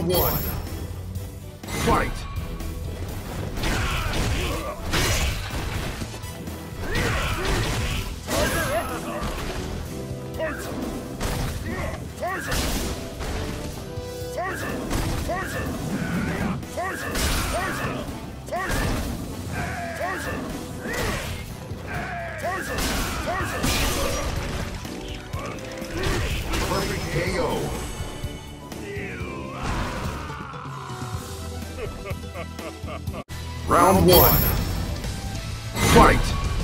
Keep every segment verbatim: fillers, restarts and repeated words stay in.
Round one. Fight! Perfect K O. Round one. Fight!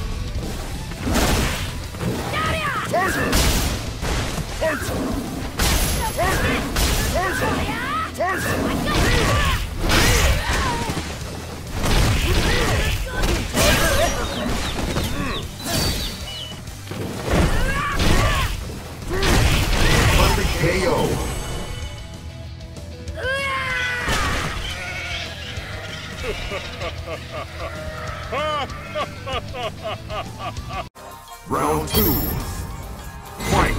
Perfect K O. Round two. Fight!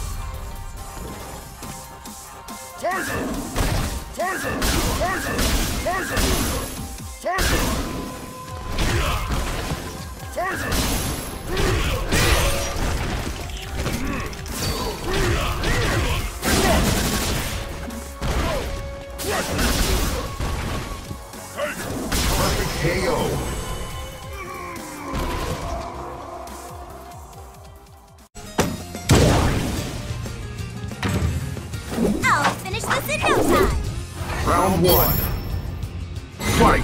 Perfect K O. I'll finish this in no time. Round one. Fight!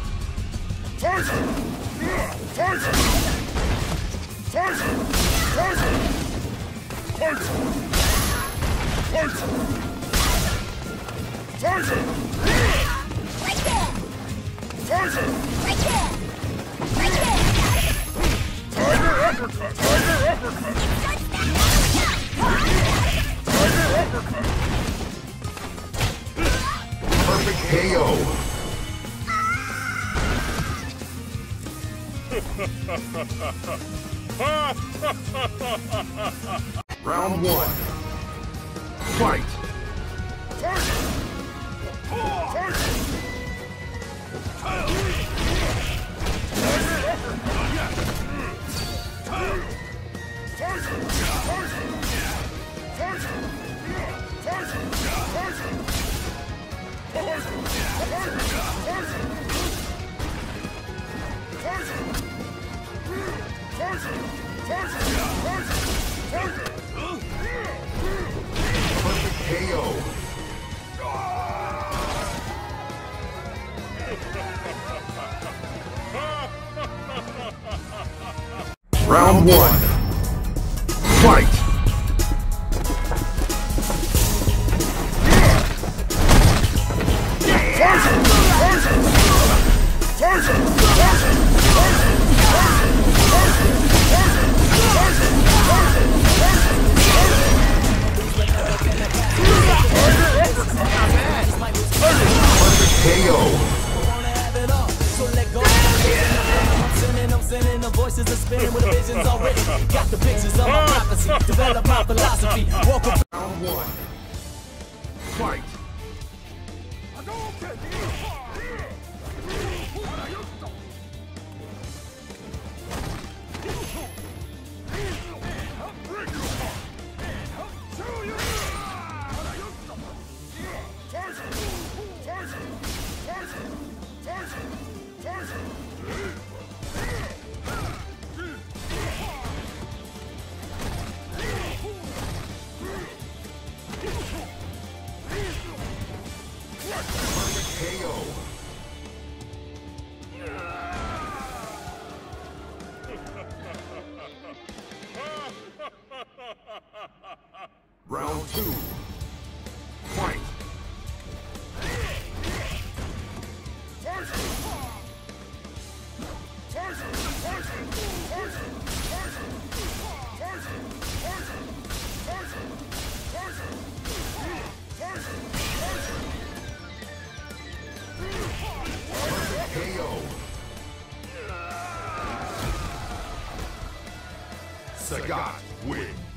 Right there. Right there. Right there. Tiger uppercut! Tiger uppercut! Tiger uppercut! Perfect K O. Round one. Fight! Perfect K O. Round one. Fight! Perfect K O. The voices are spinning with the visions already. Got the pictures of my prophecy. Develop my philosophy. Walk up. Round one. Fight! K O. Round two. Fight! K O. Sagat wins.